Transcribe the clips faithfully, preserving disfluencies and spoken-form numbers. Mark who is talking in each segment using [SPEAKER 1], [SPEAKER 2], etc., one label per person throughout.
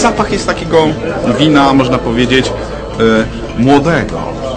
[SPEAKER 1] zapach jest takiego wina, można powiedzieć, yy, młodego.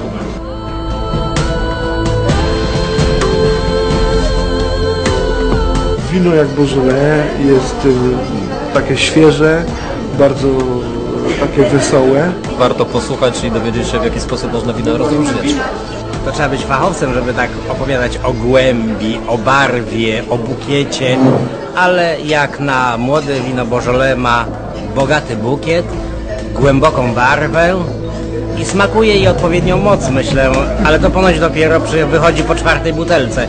[SPEAKER 2] Wino jak Beaujolais jest y, takie świeże, bardzo takie wesołe.
[SPEAKER 3] Warto posłuchać i dowiedzieć się, w jaki sposób można wino rozróżniać.
[SPEAKER 4] To trzeba być fachowcem, żeby tak opowiadać o głębi, o barwie, o bukiecie, ale jak na młode wino Beaujolais ma bogaty bukiet, głęboką barwę i smakuje jej odpowiednią moc, myślę, ale to ponoć dopiero przy, wychodzi po czwartej butelce.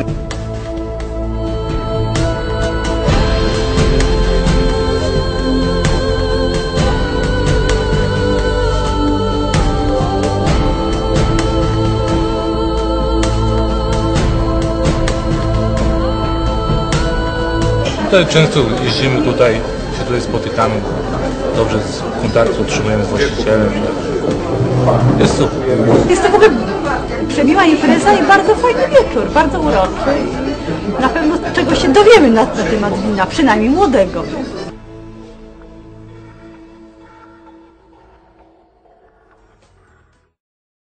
[SPEAKER 5] Tutaj często jeździmy tutaj, się tutaj spotykamy, dobrze z kontaktu utrzymujemy z właścicielem. Jest super.
[SPEAKER 6] Jest to w ogóle przemiła impreza i bardzo fajny wieczór, bardzo uroczy. Na pewno czegoś się dowiemy na, na temat wina, przynajmniej młodego.